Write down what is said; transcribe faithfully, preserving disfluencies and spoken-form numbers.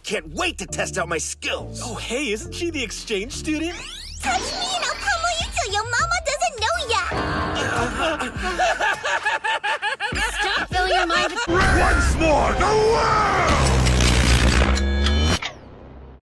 can't wait to test out my skills. Oh, hey, isn't she the exchange student? Touch me and I'll pummel you till your mama doesn't know ya! Stop filling your mind with... Once more, the world!